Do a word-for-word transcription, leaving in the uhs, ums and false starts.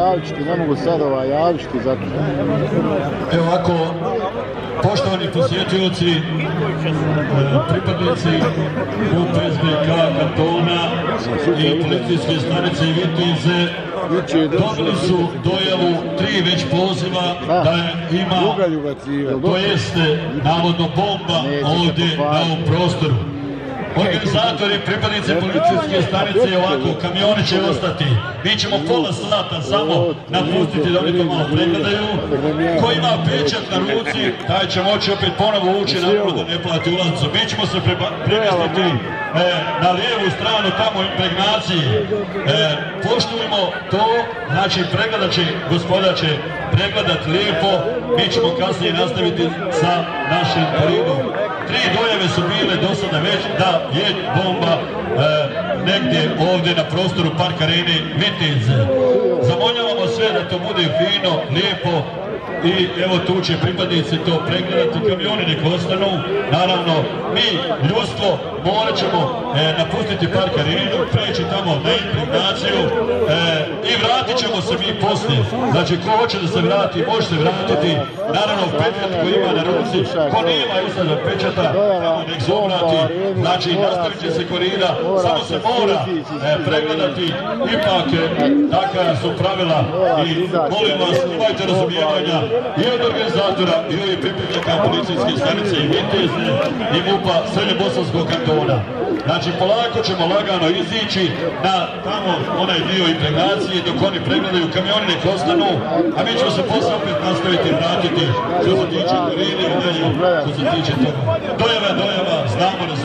javit ću ti, ne mogu sad ovaj javit ću ti zato. Evo ovako, poštovani posjetioci, pripadnici U P S B K kantona i policijske stanice i Vitize dobili su dojavu tri već poziva da ima, to jeste navodno bomba ovdje na ovom prostoru. Organizatori, pripadnici policijske stanice, ovako, kamioni će ostati. Mi ćemo pola sata samo napustiti da oni to malo pregledaju. Ko ima pečat na ruci, taj će moći opet ponovo ući napravo da ne plati ulaznicu. Mi ćemo se premjestiti na lijevu stranu, tamo u impregnaciji. Poštujemo to, znači pregledat će, gospoda će pregledat lijepo. Mi ćemo kasnije nastaviti sa našim koridom. Tri dojave su bile do sada već da je bomba e, negdje ovdje na prostoru Park Arene Vitize. Zamoljavamo sve da to bude fino, lijepo i evo tu će pripadnici to pregledati, kamioni nek ostanu. Naravno, mi, ljudstvo, morat ćemo e, napustiti Park Arenu, preći tamo na impregnaciju e, i vratit ćemo se mi poslije. Znači, ko hoće da se vrati, može se vratiti. Naravno, pečat koji ima na ruci, ko nema izgleda pečata, tamo nek se obrati. Znači, nastavit će se korida, samo se mora e, pregledati. Ipak, e, takva su pravila i molim vas, imajte razumijevanja i od organizatora i ovih pripadnika policijske stanice i Vitezne i MUP-a Srednjobosanskog kantona. Znači, polako ćemo lagano izići na tamo onaj dio impregnacije dok oni pregledaju, kamioni nek ostanu, a mi ćemo se poslije opet nastaviti i vratiti što se tiče koride i dalje, što se tiče toga. Dojava, dojava, znamo da